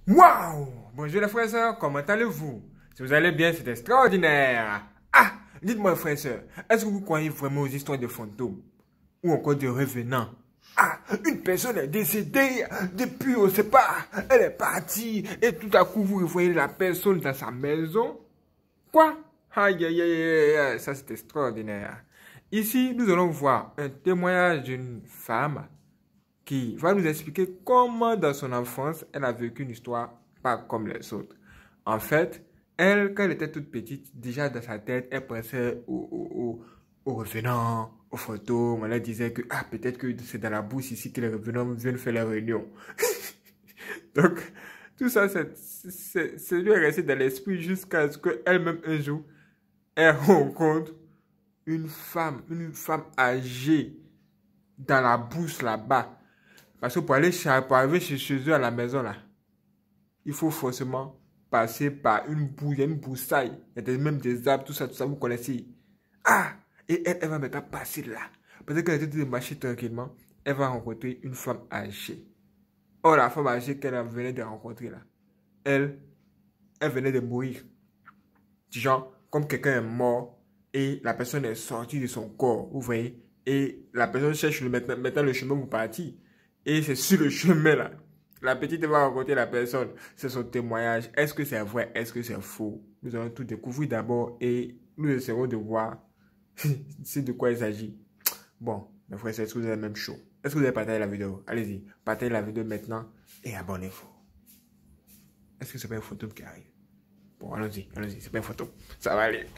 Waouh! Bonjour les frères et sœurs, comment allez-vous? Si vous allez bien, c'est extraordinaire. Ah! Dites-moi frères et sœurs, est-ce que vous croyez vraiment aux histoires de fantômes? Ou encore de revenants? Ah! Une personne est décédée, depuis on ne sait pas, elle est partie, et tout à coup vous voyez la personne dans sa maison? Quoi? Aïe aïe aïe aïe, aïe, ça c'est extraordinaire. Ici, nous allons voir un témoignage d'une femme qui va nous expliquer comment dans son enfance, elle a vécu une histoire pas comme les autres. En fait, elle, quand elle était toute petite, déjà dans sa tête, elle pensait aux revenants, aux fantômes. Elle disait que ah, peut-être que c'est dans la bourse ici que les revenants viennent faire la réunion. Donc, tout ça, c'est lui est resté dans l'esprit jusqu'à ce qu'elle-même un jour, elle rencontre une femme âgée dans la bourse là-bas. Parce que pour arriver chez eux à la maison, là, il faut forcément passer par une boue, une broussaille. Il y a même des arbres, tout ça, vous connaissez. Ah! Et elle va maintenant passer là. Parce qu'elle était de marcher tranquillement, elle va rencontrer une femme âgée. Or, la femme âgée qu'elle venait de rencontrer là, elle venait de mourir. Genre, comme quelqu'un est mort et la personne est sortie de son corps, vous voyez. Et la personne cherche maintenant le chemin pour partir. Et c'est sur le chemin là. La petite va rencontrer la personne. C'est son témoignage. Est-ce que c'est vrai? Est-ce que c'est faux? Nous allons tout découvrir d'abord et nous essaierons de voir c'est de quoi il s'agit. Bon, mes frères, est-ce que vous avez le même show? Est-ce que vous avez partagé la vidéo? Allez-y, partagez la vidéo maintenant et abonnez-vous. Est-ce que c'est pas une photo qui arrive? Bon, allons-y, c'est pas une photo. Ça va aller.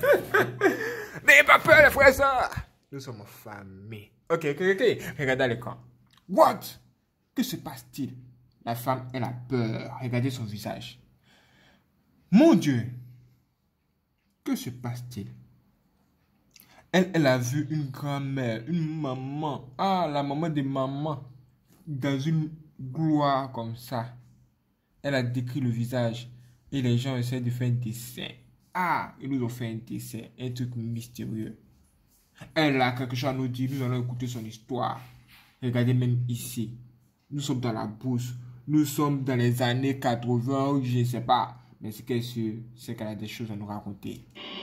N'ayez pas peur, les frères et sœurs. Nous sommes en famille. Ok. Regardez à l'écran. What? Que se passe-t-il? La femme, elle a peur. Regardez son visage. Mon Dieu. Que se passe-t-il? Elle a vu une grand-mère, une maman. Ah, la maman des mamans. Dans une gloire comme ça. Elle a décrit le visage. Et les gens essaient de faire un dessin. Ah, ils nous ont fait un dessin. Un truc mystérieux. Elle a quelque chose à nous dire. Nous allons écouter son histoire. Regardez même ici. Nous sommes dans la bourse. Nous sommes dans les années 80, je ne sais pas. Mais ce qui est sûr, c'est qu'elle a des choses à nous raconter.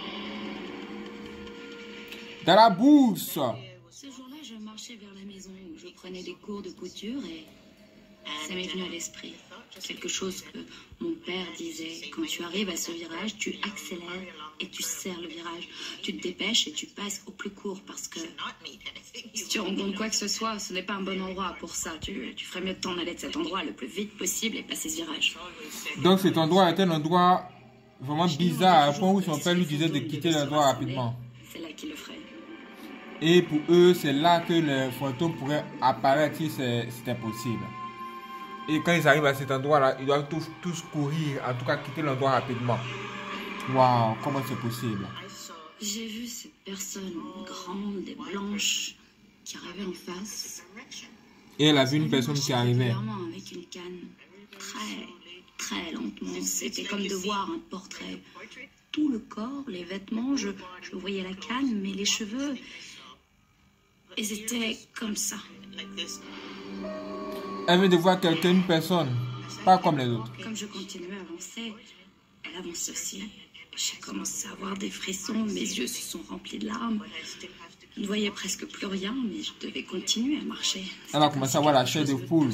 Dans la bourse. Ce jour-là, je marchais vers la maison où je prenais des cours de couture et ça m'est venu à l'esprit. Quelque chose que mon père disait. Quand tu arrives à ce virage, tu accélères et tu serres le virage. Tu te dépêches et tu passes au plus court parce que si tu rencontres quoi que ce soit, ce n'est pas un bon endroit pour ça. Tu ferais mieux de t'en aller de cet endroit le plus vite possible et passer ce virage. Donc cet endroit est un endroit vraiment bizarre, à point où son père lui disait de quitter l'endroit rapidement. C'est là qu'il le ferait. Et pour eux, c'est là que les fantômes pourraient apparaître si c'était possible. Et quand ils arrivent à cet endroit-là, ils doivent tous courir, en tout cas quitter l'endroit rapidement. Waouh, comment c'est possible? J'ai vu cette personne grande et blanche qui arrivait en face. Et elle a vu une personne qui arrivait. Avec une canne, très lentement. C'était comme de voir un portrait. Tout le corps, les vêtements, je voyais la canne, mais les cheveux, ils étaient comme ça. Elle veut de voir quelqu'un, une personne, pas comme les autres. Comme je continuais à avancer, elle avance aussi. J'ai commencé à avoir des frissons, mes yeux se sont remplis de larmes. Je ne voyais presque plus rien, mais je devais continuer à marcher. Elle a commencé à voir la chair de poule.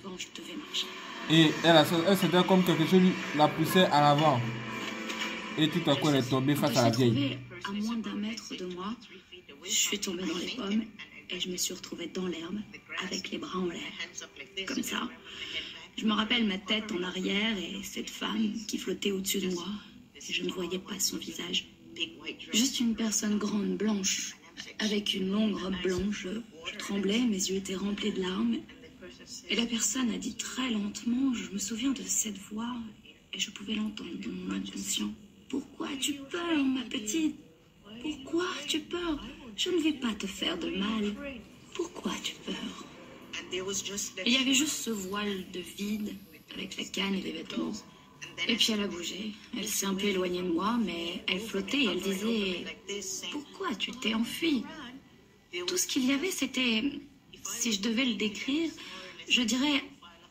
Et elle c'était comme quelque chose la poussait à l'avant. Et tout à coup, elle est tombée face à la vieille. À moins d'1 mètre de moi, je suis tombée dans les pommes et je me suis retrouvée dans l'herbe avec les bras en l'air, comme ça. Je me rappelle ma tête en arrière et cette femme qui flottait au-dessus de moi. Je ne voyais pas son visage. Juste une personne grande, blanche, avec une longue robe blanche. Je tremblais, mes yeux étaient remplis de larmes. Et la personne a dit très lentement, je me souviens de cette voix et je pouvais l'entendre dans mon inconscient. Pourquoi tu peurs, ma petite? Pourquoi tu peurs? Je ne vais pas te faire de mal. Pourquoi tu peurs? Et il y avait juste ce voile de vide avec la canne et les vêtements. Et puis elle a bougé. Elle s'est un peu éloignée de moi, mais elle flottait et elle disait « Pourquoi tu t'es enfui ?» Tout ce qu'il y avait, c'était, si je devais le décrire, je dirais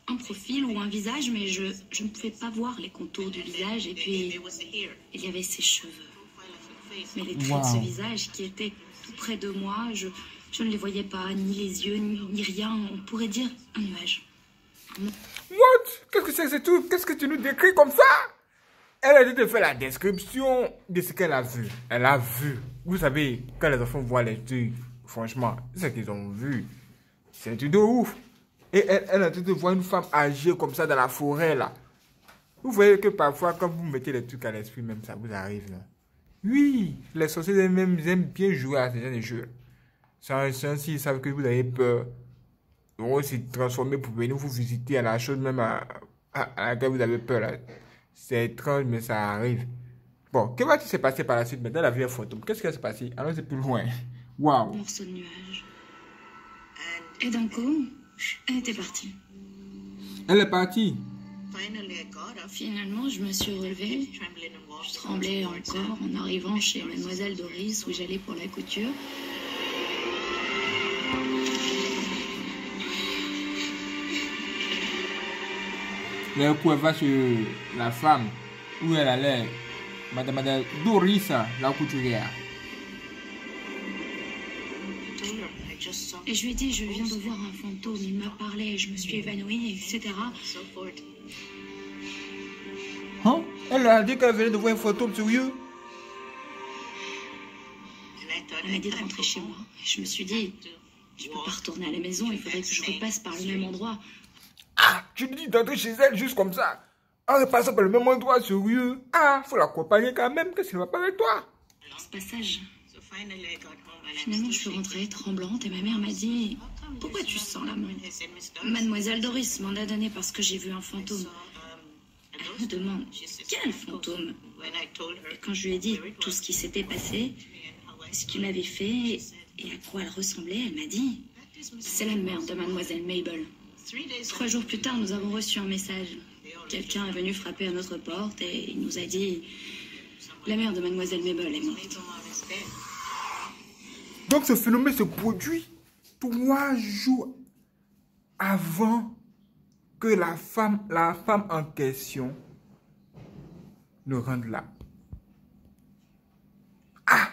un profil ou un visage, mais je ne pouvais pas voir les contours du visage. Et puis, il y avait ses cheveux. Mais les traits de ce visage qui étaient tout près de moi, je ne les voyais pas, ni les yeux, ni rien. On pourrait dire un nuage. What? Qu'est-ce que c'est que ce truc? Qu'est-ce que tu nous décris comme ça? Elle a dit de faire la description de ce qu'elle a vu. Elle a vu. Vous savez, quand les enfants voient les trucs, franchement, c'est ce qu'ils ont vu. C'est un truc de ouf. Et elle a dit de voir une femme âgée comme ça dans la forêt, là. Vous voyez que parfois, quand vous mettez les trucs à l'esprit, même ça vous arrive, là. Oui, les sorciers eux-mêmes aiment bien jouer à ce genre de jeux. S'ils savent que vous avez peur, ils vont se transformer pour venir vous visiter à la chose même à laquelle vous avez peur, là. C'est étrange, mais ça arrive. Bon, que va-t-il se passer par la suite? Maintenant, elle a vu un fantôme. Qu'est-ce qui va se passer? Allons c'est plus loin. Waouh. Morceau de nuage. Et d'un coup, elle était partie. Elle est partie. Finalement, je me suis relevée. Je tremblais encore en arrivant chez Mademoiselle Doris où j'allais pour la couture. D'un coup, elle va chez la femme où elle allait. Mademoiselle Doris, la couturière. Et je lui ai dit, je viens de voir un fantôme. Il m'a parlé, je me suis évanouie, etc. Hein? Elle a dit qu'elle venait de voir un fantôme, sérieux? Elle m'a dit de rentrer chez moi. Je me suis dit, je peux pas retourner à la maison, il faudrait que je repasse par le même endroit. Ah, tu me dis d'entrer chez elle juste comme ça. En repassant par le même endroit, sérieux. Ah, faut l'accompagner quand même, qu'est-ce qui ne va pas avec toi? Ce passage. Finalement, je suis rentrée tremblante et ma mère m'a dit, pourquoi tu sens la main? Mademoiselle Doris m'en a donné parce que j'ai vu un fantôme. Elle me demande, quel fantôme? Et quand je lui ai dit tout ce qui s'était passé, ce qu'il m'avait fait et à quoi elle ressemblait, elle m'a dit, c'est la mère de Mademoiselle Mabel. 3 jours plus tard, nous avons reçu un message. Quelqu'un est venu frapper à notre porte et il nous a dit, la mère de Mademoiselle Mabel est morte. Donc ce phénomène se produit 3 jours avant que la femme en question ne rende là. Ah!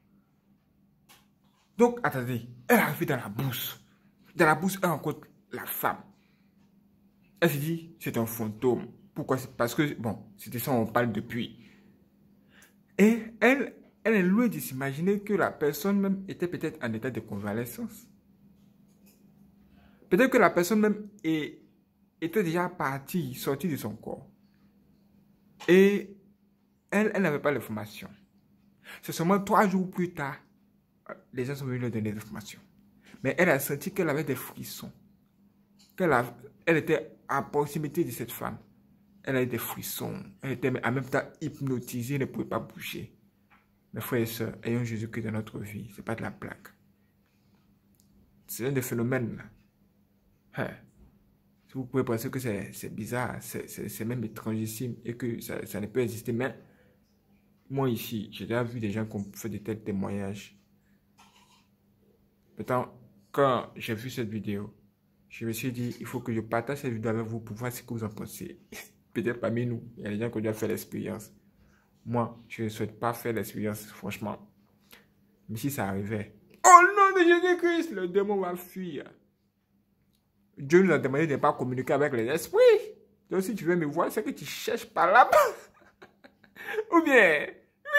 Donc, attendez, elle arrive dans la bourse. Dans la bourse, elle rencontre la femme. Elle se dit, c'est un fantôme. Pourquoi? Parce que, bon, c'était ça, on parle depuis. Et elle est loin de s'imaginer que la personne même était peut-être en état de convalescence. Peut-être que la personne même était déjà partie, sortie de son corps. Et elle n'avait pas l'information. C'est seulement 3 jours plus tard, les gens sont venus lui donner des informations. Mais elle a senti qu'elle avait des frissons. Elle était à proximité de cette femme. Elle avait des frissons. Elle était en même temps hypnotisée, elle ne pouvait pas bouger. Mes frères et sœurs, ayons Jésus-Christ dans notre vie. Ce n'est pas de la blague. C'est un des phénomènes. Hein. Si vous pouvez penser que c'est bizarre, c'est même étrangissime et que ça ne peut exister. Mais moi ici, j'ai déjà vu des gens qui ont fait de tels témoignages. Pourtant, quand j'ai vu cette vidéo, je me suis dit, il faut que je partage cette vidéo avec vous pour voir ce que vous en pensez. Peut-être parmi nous, il y a des gens qui ont déjà fait l'expérience. Moi, je ne souhaite pas faire l'expérience, franchement. Mais si ça arrivait, au nom de Jésus-Christ, le démon va fuir. Dieu nous a demandé de ne pas communiquer avec les esprits. Donc si tu veux me voir, c'est que tu cherches par là-bas. Ou bien,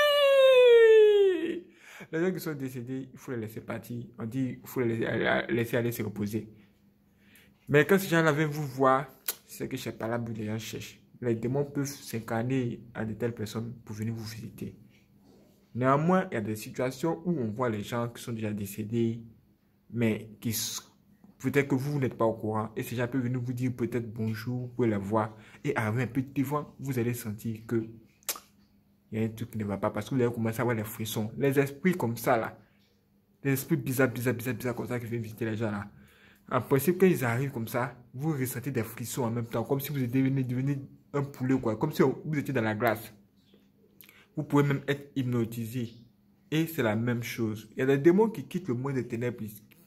oui. Les gens qui sont décédés, il faut les laisser partir. On dit, il faut les laisser aller se reposer. Mais quand ces gens-là viennent vous voir, c'est que je ne sais pas là où les gens cherchent. Les démons peuvent s'incarner à de telles personnes pour venir vous visiter. Néanmoins, il y a des situations où on voit les gens qui sont déjà décédés, mais qui peut-être que vous n'êtes pas au courant. Et ces gens peuvent venir vous dire peut-être bonjour, vous pouvez les voir. Et arriver un peu devant, vous allez sentir que il y a un truc qui ne va pas parce que vous allez commencer à avoir les frissons. Les esprits comme ça là, les esprits bizarres comme ça qui viennent visiter les gens là. En principe, quand ils arrivent comme ça, vous ressentez des frissons en même temps, comme si vous étiez devenu un poulet quoi, comme si vous étiez dans la glace. Vous pouvez même être hypnotisé. Et c'est la même chose. Il y a des démons qui quittent le monde des ténèbres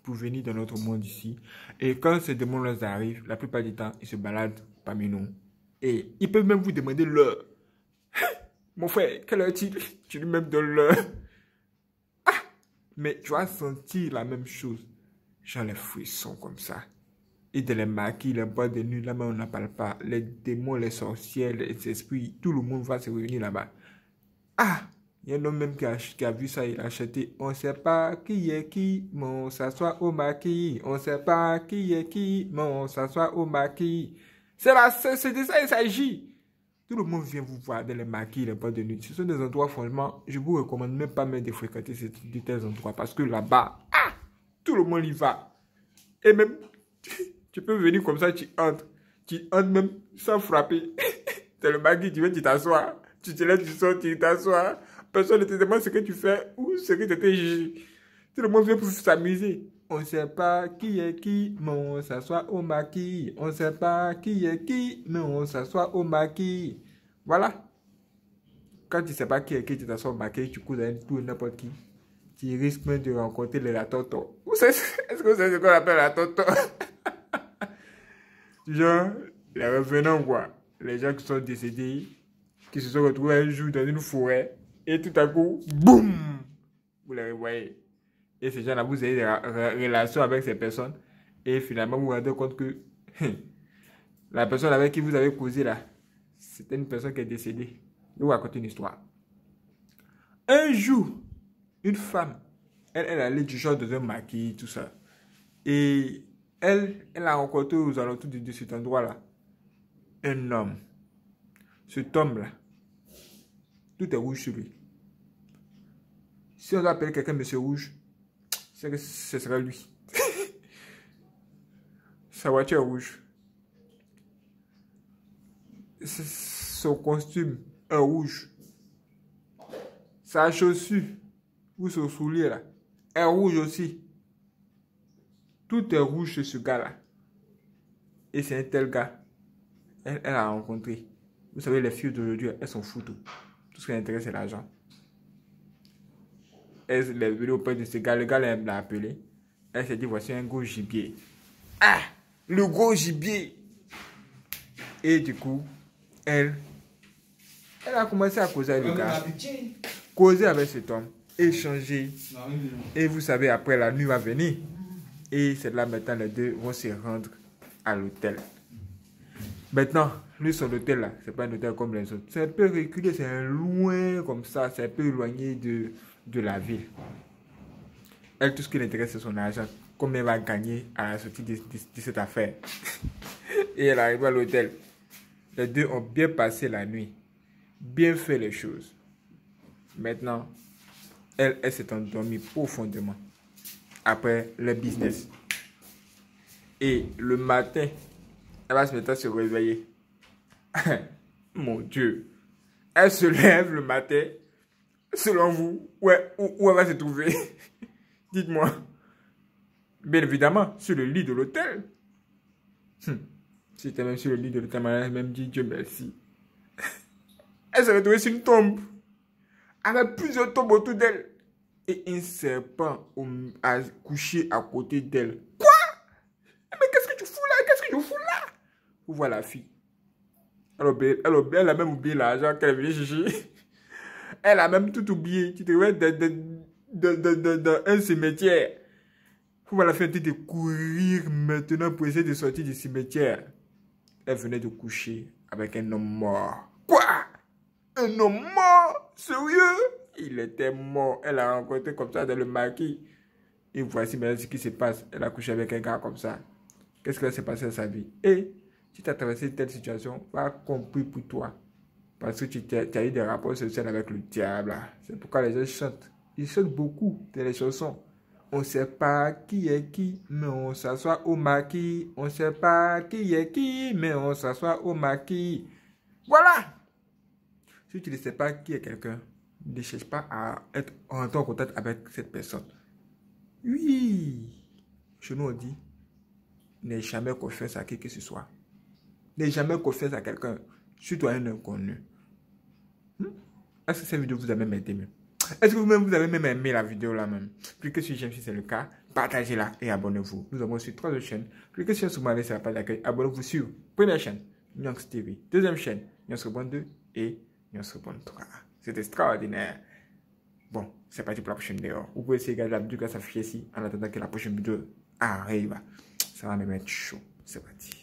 pour venir dans notre monde ici. Et quand ces démons-là arrivent, la plupart du temps, ils se baladent parmi nous. Et ils peuvent même vous demander l'heure. Mon frère, quelle heure est-il? Tu lui même donnes l'heure. Ah! Mais tu vas sentir la même chose. Genre les frissons comme ça. Et de les maquis, les boîtes de nuit, là-bas on n'en parle pas. Les démons, les sorcières, les esprits, tout le monde va se réunir là-bas. Ah! Il y a un homme même qui a vu ça, il a acheté. On ne sait pas qui est qui, mais on s'assoit au maquis. On ne sait pas qui est qui, mais on s'assoit au maquis. C'est de ça il s'agit. Tout le monde vient vous voir dans les maquis, les boîtes de nuit. Ce sont des endroits, franchement, je vous recommande même pas même de fréquenter de tels endroits. Parce que là-bas, ah, tout le monde y va. Et même, tu peux venir comme ça, tu entres. Tu entres même sans frapper. Dans le maquis, tu viens, tu t'assois. Tu te lèves, tu sors, tu t'assois. Personne ne te demande ce que tu fais ou ce que tu t'es jugé. Tout le monde vient pour s'amuser. On ne sait pas qui est qui, mais on s'assoit au maquis. On ne sait pas qui est qui, mais on s'assoit au maquis. Voilà. Quand tu ne sais pas qui est qui, tu t'assois au maquis, tu causes avec tout n'importe qui. Tu risques même de rencontrer la toto. Est-ce que vous savez ce qu'on appelle la toto? Genre, les revenants, quoi. Les gens qui sont décédés, qui se sont retrouvés un jour dans une forêt. Et tout à coup, boum, vous les revoyez. Et ces gens-là, vous avez des relations avec ces personnes. Et finalement, vous vous rendez compte que la personne avec qui vous avez causé là, c'était une personne qui est décédée. Je vais vous raconter une histoire. Un jour, une femme, elle allait du genre dans un maquis, tout ça. Et elle a rencontré aux alentours de cet endroit-là un homme. Cet homme-là, tout est rouge sur lui. Si on doit appeler quelqu'un Monsieur Rouge, c'est que ce sera lui. Sa voiture est rouge. Son costume est rouge. Sa chaussure ou son soulier là est rouge aussi. Tout est rouge chez ce gars-là. Et c'est un tel gars. Elle a rencontré. Vous savez, les filles d'aujourd'hui, elles sont foutues. Tout ce qui les intéresse, c'est l'argent. Elle est venue auprès de ce gars. Le gars l'a appelé. Elle s'est dit, voici un gros gibier. Ah! Le gros gibier! Et du coup, elle a commencé à causer avec le gars. Causer avec cet homme. Échanger. Et vous savez, après, la nuit va venir. Et c'est là maintenant, les deux vont se rendre à l'hôtel. Maintenant, lui, son hôtel là, c'est pas un hôtel comme les autres. C'est un peu reculé, c'est un loin comme ça, c'est un peu éloigné de la ville. Elle, tout ce qui l'intéresse, c'est son argent. Combien elle va gagner à la sortie de cette affaire. Et elle arrive à l'hôtel. Les deux ont bien passé la nuit. Bien fait les choses. Maintenant, elle s'est endormie profondément. Après le business. Et le matin, elle va se mettre à se réveiller. Mon Dieu. Elle se lève le matin. Selon vous, où elle va se trouver? Dites-moi. Bien évidemment, sur le lit de l'hôtel. Si c'était même sur le lit de l'hôtel, elle a même dit Dieu merci. Elle s'est retrouvée sur une tombe. Avec plusieurs tombes autour d'elle. Et un serpent a couché à côté d'elle. Quoi? Mais qu'est-ce que tu fous là? Qu'est-ce que tu fous là? Vous voyez la fille. Elle a même oublié l'argent qu'elle venait chercher. Elle a même tout oublié. Tu te vois dans un cimetière. Vous voyez la fille de courir maintenant pour essayer de sortir du cimetière. Elle venait de coucher avec un homme mort. Quoi? Un homme mort? Sérieux? Il était mort. Elle a rencontré comme ça dans le maquis. Et voici maintenant ce qui se passe. Elle a couché avec un gars comme ça. Qu'est-ce qui s'est passé dans sa vie? Et si tu as traversé telle situation, pas compris pour toi. Parce que tu as eu des rapports sociaux avec le diable. C'est pourquoi les gens chantent. Ils chantent beaucoup dans les chansons. On ne sait pas qui est qui, mais on s'assoit au maquis. On ne sait pas qui est qui, mais on s'assoit au maquis. Voilà! Si tu ne sais pas qui est quelqu'un, ne cherche pas à être en contact avec cette personne. Oui! Chez nous, on dit, n'aie jamais confiance à qui que ce soit. N'aie jamais confiance à quelqu'un, surtout à un inconnu. Est-ce que cette vidéo vous a même aidé? Est-ce que vous avez même aimé la vidéo là même? Cliquez sur j'aime si c'est le cas, partagez-la et abonnez-vous. Nous avons aussi 3 autres chaînes. Cliquez sur Soumaré, c'est la page d'accueil. Abonnez-vous sur première chaîne, Nyonks TV. Deuxième chaîne, Nyonks Rebond 2 et Nyonks Rebond 3. C'est extraordinaire. Bon, c'est parti pour la prochaine vidéo. Vous pouvez essayer de regarder la vidéo qui s'affiche ici en attendant que la prochaine vidéo arrive. Ça va me mettre chaud. C'est parti.